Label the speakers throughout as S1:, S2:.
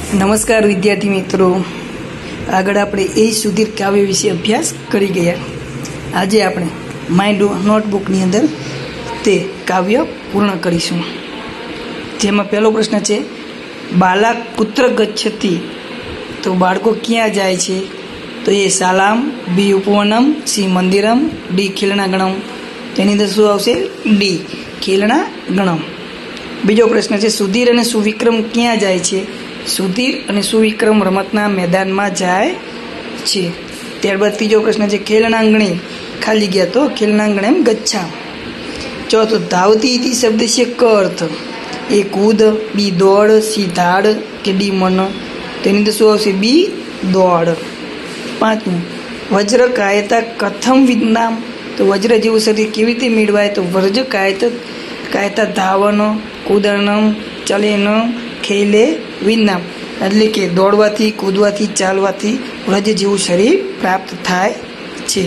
S1: નમસ્કાર વિદ્યાર્થી મિત્રો, આગળ આપણે એ સુધીર કાવ્ય વિશે અભ્યાસ કરી ગયા. આજે આપણે માય નોટબુકની અંદર તે કાવ્ય પૂર્ણ કરીશું. જેમાં પહેલો પ્રશ્ન છે, બાલા કુત્ર ગચ્છતિ, તો બાળકો ક્યાં જાય છે? તો એ શાલામ, બી ઉપવનમ, સી મંદિરમ, ડી ખેલણાગણમ. તેની અંદર શું આવશે? ડી ખેલણાગણમ. બીજો પ્રશ્ન છે, સુધીર અને સુવિક્રમ ક્યાં જાય છે? સુધીર અને સુવિક્રમ રમતના મેદાનમાં જાય છે. ત્યારબાદ ત્રીજો પ્રશ્ન છે, ખેલણાંગણે ખાલી ગયા તો ખેલણાંગણે ગચ્છા. ચોથો, ધાવતી ઇતિ શબ્દ છે ક અર્થ? એ કૂદ, બી દોડ, સી ધાડ કે ડી મન. તેની અંદર શું આવશે? બી દોડ. પાંચમું, વજ્ર કાયતા કથમ વિજ્ઞામ, તો વજ્ર જેવું શરીર કેવી રીતે મેળવાય? તો વ્રજ કાયતા ધાવન, કૂદનમ, ચલેન, ખેલે વિજ્ઞામ, એટલે કે દોડવાથી, કૂદવાથી, ચાલવાથી વ્રજ જેવું શરીર પ્રાપ્ત થાય છે.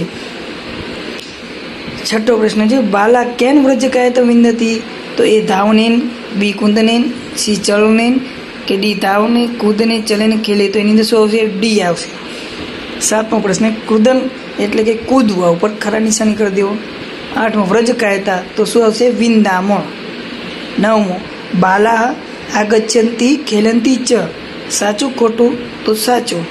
S1: છઠ્ઠો પ્રશ્ન છે, બાલા કેન વ્રજ કાયતા વિંદતી, તો એ ધાવનેન, બી કુંદનેન, સી ચલનેન કે ડી ધાવને, કૂદને, ચલેને, ખેલે. તો એની અંદર શું આવશે? ડી આવશે. સાતમો પ્રશ્ન, કૃદન એટલે કે કૂદવા, ઉપર ખરા નિશાની કરી દેવો. આઠમો, વ્રજ કાયતા, તો શું આવશે? વિંદામ. નવમો, બાલા આગચ્છંતી ખેલંતી ચ, સાચું ખોટું? તો સાચું.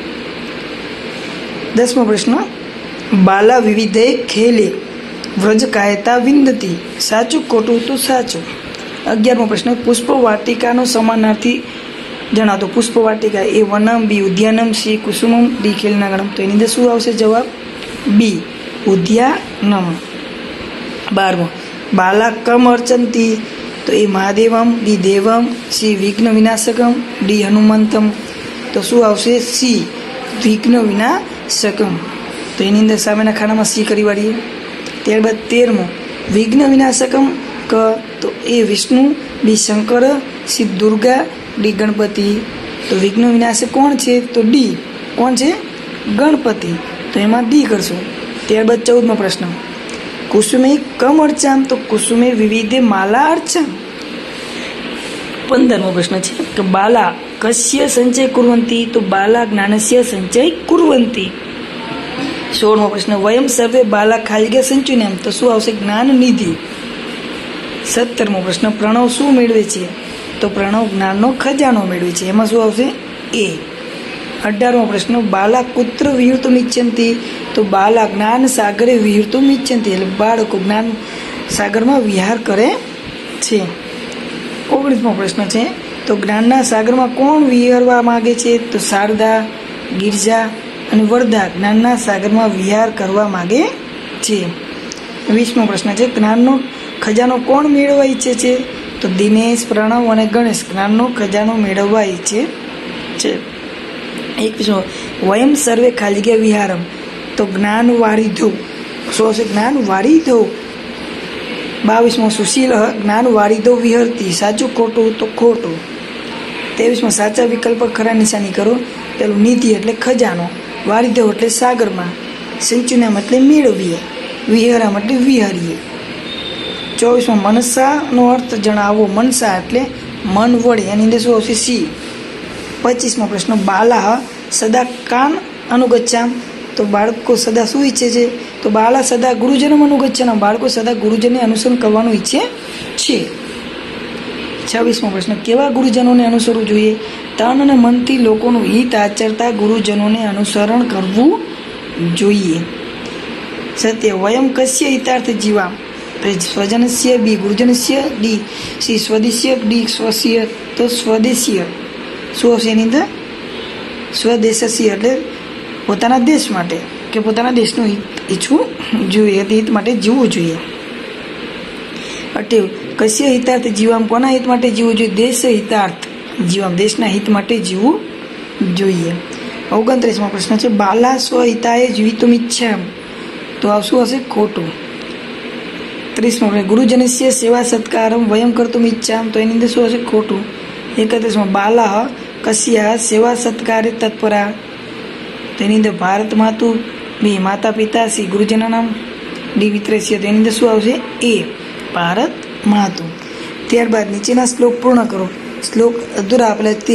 S1: દસમો પ્રશ્ન, બાલા વિવિધે ખેલે વ્રજ કાયતા વિંદતી, સાચું ખોટું? તો સાચું. 11મો પ્રશ્ન, પુષ્પ વાટિકાનો સમાનાર્થી જણાવતો. પુષ્પ વાટિકા એ વનમ, બી ઉદ્યાનમ, સી કુસુમમ, ડી ખેલનાગણમ. તો એની અંદર શું આવશે જવાબ? બી ઉદ્યાનમ. 12મો, બાલા કમ અર્ચંતી, તો એ મહાદેવમ, બી દેવમ, સી વિઘ્ન વિનાશકમ, ડી હનુમંતમ. તો શું આવશે? સી વિઘ્ન વિનાશકમ. તો એની અંદર સામેના ખાનામાં સી કરી વાળીએ. ત્યારબાદ 13મો, વિઘ્ન વિનાશકમ ક, તો A Vishnu, B Shankar, C Durga, D Ganpati. તો વિઘ્ન વિનાશક કોણ છે? તો ડી. કોણ છે? ગણપતિ. તો એમાં ડી કરશું. ત્યારબાદ 14મો પ્રશ્ન, કુસુમે કમ અર્ચામ, તો કુસુમે વિવિધે માલા અર્ચામ. 15મો પ્રશ્ન છે કે બાલા કસ્ય સંચય કુર્વંતી, તો બાલા જ્ઞાનસ્ય સંચય કુર્વંતી. 16મો પ્રશ્ન, વયમ સર્વે બાલા ખાલિગે સંચુનેમ, તો શું આવશે? જ્ઞાન નિધિ. 17મો પ્રશ્ન, પ્રણવ શું મેળવે છે? તો પ્રણવ જ્ઞાનનો ખજાનો મેળવે છે. એમાં શું આવશે? એ. 18મો પ્રશ્ન, બાલા કુત્ર વિહૃતુમ ઇચ્છંતી, તો બાલા જ્ઞાન સાગરે વિહૃતુમ ઇચ્છંતી, એટલે બાળકો જ્ઞાન સાગરમાં વિહાર કરે છે. 19મો પ્રશ્ન છે, તો જ્ઞાનના સાગરમાં કોણ વિહરવા માગે છે? તો શારદા, ગિરજા અને વર્ધા જ્ઞાનના સાગરમાં વિહાર કરવા માગે છે. 20મો પ્રશ્ન છે, જ્ઞાનનો ખજાનો કોણ મેળવવા ઈચ્છે છે? તો દિનેશ, પ્રણવ અને ગણેશ જ્ઞાનનો ખજાનો મેળવવા ઈચ્છે છે. 21મો, વયમ સર્વે ખાલિગે વિહારમ, તો જ્ઞાન વારિધો. શું હશે? જ્ઞાન વારિધો. 22મો, સુશીલ જ્ઞાન વારિધો વિહરતી, સાચું ખોટું? તો ખોટું. 23મો, સાચા વિકલ્પ ખરા નિશાની કરો. પેલું નિધિ એટલે ખજાનો, વારિધો એટલે સાગરમાં, સિંચુનામ એટલે મેળવીએ, વિહરામ એટલે વિહરીએ. 24મો, મનસાનો અર્થ જણાવો. મનસા એટલે મન વડે, એની અંદર શું આવશે? સી. 25મો પ્રશ્ન, બાલા સદા કાન અનુગચ્છામ, તો બાળકો સદા શું ઈચ્છે છે? તો બાલા સદા ગુરુજનમ અનુગચ્છામ, બાળકો સદા ગુરુજનને અનુસરણ કરવાનું ઈચ્છે છે. 26મો પ્રશ્ન, કેવા ગુરુજનોને અનુસરવું જોઈએ? તન અને મનથી લોકોનું હિત આચરતા ગુરુજનોને અનુસરણ કરવું જોઈએ. 7, વયમ કસ્ય હિતાર્થ જીવામ, સ્વજનસ્ય, બી ગુરુજનસ્ય, ડી સી સ્વદેશ્ય, ડી સ્વસ્ય. તો સ્વદેશીય. શું આવશે એની અંદર? સ્વદેશસ્ય એટલે પોતાના દેશ માટે કે પોતાના દેશનું હિત ઈચ્છવું જોઈએ, હિત માટે જીવવું જોઈએ. 28, કસ્ય હિતાર્થ જીવામ, કોના હિત માટે જીવવું જોઈએ? દેશ હિતાર્થ જીવામ, દેશના હિત માટે જીવવું જોઈએ. 29મો પ્રશ્ન છે, બાલા સ્વહિતાય જીવિતુમ ઈચ્છામ, તો આ શું હશે? ખોટું. 30મો પ્રશ્ન, ગુરુજનસ્ય સેવા સત્કારમ વયમ કર્તુમ ઈચ્છામ, તો એની અંદર શું હશે? ખોટું. 31મો, બાલા કસ્યા સેવા સત્કારે તત્પરા, તેની અંદર ભારત માતુ, બી માતા પિતા, સી ગુરુજના નામ, ડી વિત્રેસ્ય. તેની અંદર શું આવશે? એ ભારત માતુ. ત્યારબાદ નીચેના શ્લોક પૂર્ણ કરો. શ્લોક અધૂરા આપેલા તે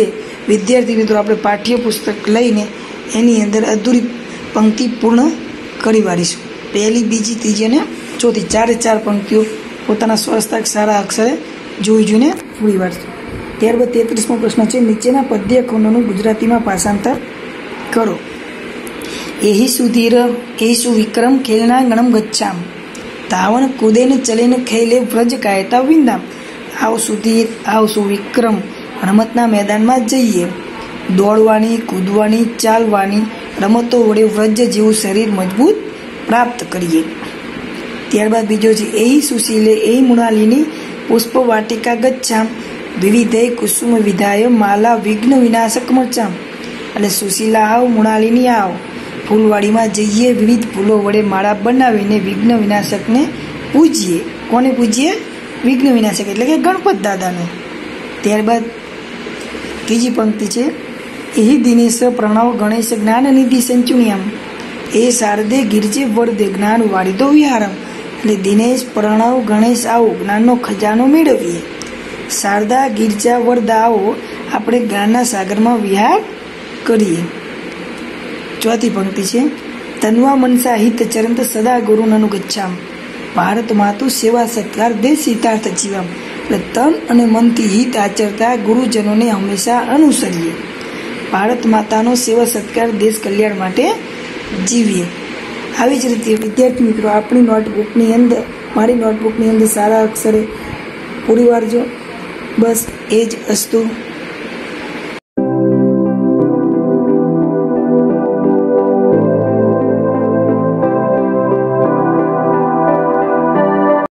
S1: વિદ્યાર્થી મિત્રો આપણે પાઠ્યપુસ્તક લઈને એની અંદર અધૂરી પંક્તિ પૂર્ણ કરી વાળીશું. પહેલી, બીજી, ત્રીજી અને ચોથી 4 પંક્તિઓ પોતાના સ્વહસ્તાક્ષર સારા અક્ષરે જોઈને પૂરી વાળશું. ત્યારબાદ 33મો પ્રશ્ન છે, નીચેના પદ્ય ખંડોનું ગુજરાતીમાં ભાષાંતર કરો. એહી સુધીર એહી વિક્રમ ખેલનાંગણમ ગચ્છામ, ધાવણ કુદેન ચલેન ખેલે વ્રજ કાયતા વિંદામ. આવ સુધીર, આવ સુવિક્રમ, રમતના મેદાનમાં જઈએ. દોડવાની, કૂદવાની, ચાલવાની રમતો વડે વ્રજ જેવું શરીર મજબૂત પ્રાપ્ત કરીએ. ત્યારબાદ બીજો છે, એહી સુશીલે એહી મૃણાલિની પુષ્પ વાટિકા ગચ્છામ, વિવિધે કુસુમ વિધાય માલા વિઘ્ન વિનાશક મચામ. એટલે સુશીલા આવ, મૃણાલિની આવ, ફૂલવાડીમાં જઈએ, વિવિધ ફૂલો વડે માળા બનાવીને વિઘ્ન વિનાશકને પૂજીએ. કોને પૂજીએ? વિઘ્ન વિનાશક એટલે કે ગણપત દાદાને. ત્યારબાદ ત્રીજી પંક્તિ છે, એહી દિનેશ પ્રણવ ગણેશ જ્ઞાનનિધિ સંચુનિયમ, એ શારદે ગિરજે વરદે જ્ઞાન વાળીદો વિહારમ. એટલે દિનેશ, પ્રણવ, ગણેશ આવો, જ્ઞાનનો ખજાનો મેળવીએ. શારદા, ગિરજા, વરદા આવો, આપણે જ્ઞાનના સાગરમાં વિહાર કરીએ. ચોથી પંક્તિ છે, તન્વા મનસા હિત ચરંત સદા ગુરુન અનુગચ્છામ, ભારત માતુ સેવા સત્કાર દેશ હિતાર્થ જીવામ. એટલે તન અને મનથી હિત આચરતા ગુરુજનોને હંમેશા અનુસરીએ. ભારત માતાનો સેવા સત્કાર દેશ કલ્યાણ માટે જીવીએ. આવી જ રીતે વિદ્યાર્થી મિત્રો આપણી નોટબુકની અંદર, મારી નોટબુકની અંદર સારા અક્ષરે પૂરી વારજો. બસ એ જ અસ્તુ.